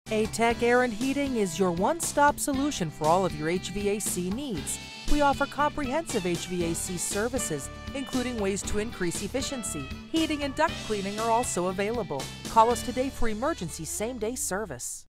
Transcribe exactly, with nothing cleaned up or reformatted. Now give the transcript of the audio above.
A T E C Air and Heating is your one-stop solution for all of your H V A C needs. We offer comprehensive H V A C services, including ways to increase efficiency. Heating and duct cleaning are also available. Call us today for emergency same-day service.